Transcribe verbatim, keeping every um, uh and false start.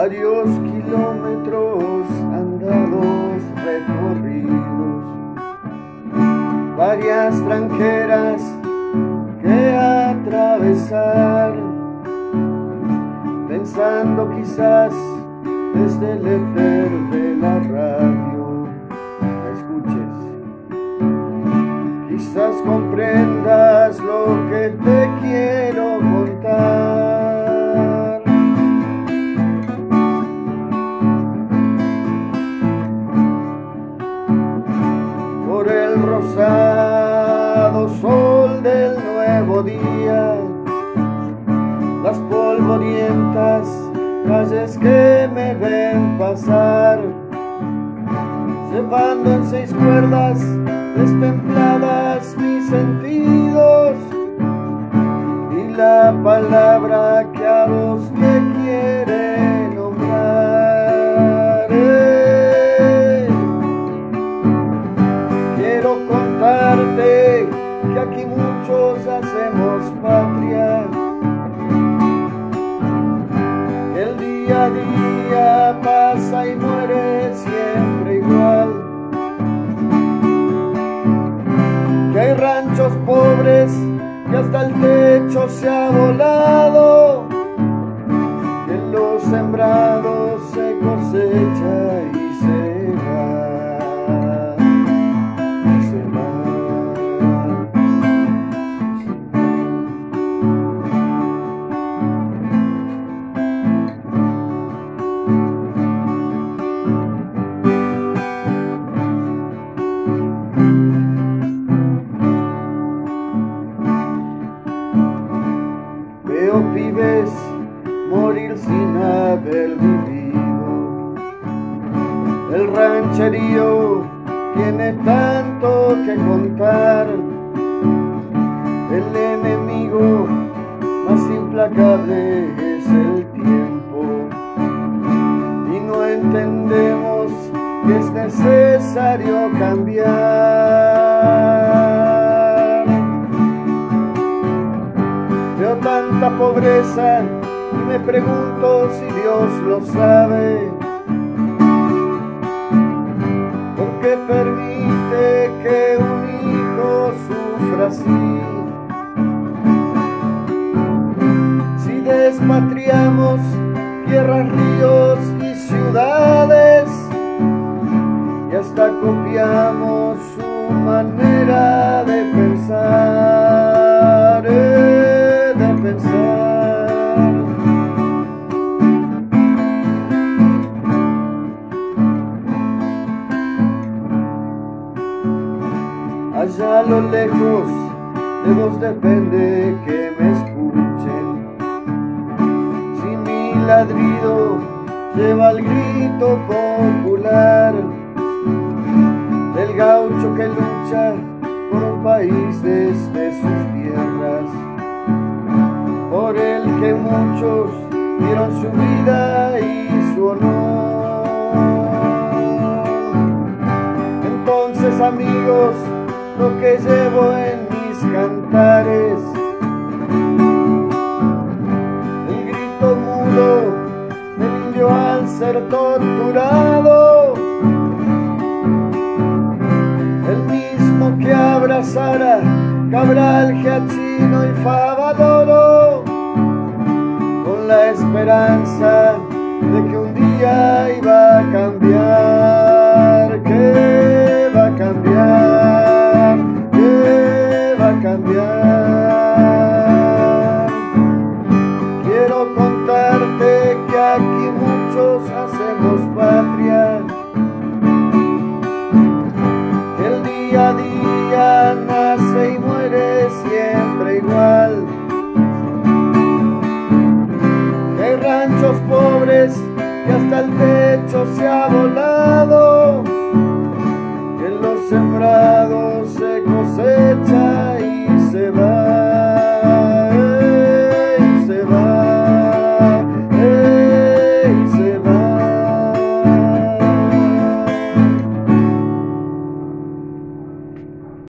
varios kilómetros andados, recorridos, varias tranqueras que atravesar, pensando quizás desde el éter de la radio me escuches, quizás comprendas lo que te quiero contar. Por el rosado sol del nuevo día, las polvorientas calles que me ven pasar, llevando en seis cuerdas destempladas mis sentidos, y la palabra que a vos te quiere nombrar. Eh, quiero contarte que aquí muchos hacemos patria, que el día a día pasa y muere siempre igual, que hay ranchos pobres que hasta el techo se ha volado, que en los sembrados se cosecha y se va, y se va. Veo pibes morir sin haber vivido, el rancherío tiene tanto que contar, el enemigo más implacable es el tiempo, y no entendemos que es necesario cambiar. Veo tanta pobreza y me pregunto si Dios lo sabe, ¿por qué permite que un hijo sufra así? Si despatriamos tierras, ríos y ciudades, y hasta copiamos su manera de pensar, eh, de pensar. Allá a lo lejos de vos depende que me escuchen, si mi ladrido lleva el grito popular del gaucho que lucha por un país desde sus tierras, por el que muchos dieron su vida y su honor. Entonces, amigos, lo que llevo en mis cantares, el grito mudo del indio al ser torturado, el mismo que abrazara Cabral, Giachino y Favaloro, con la esperanza de que un día iba a cambiar.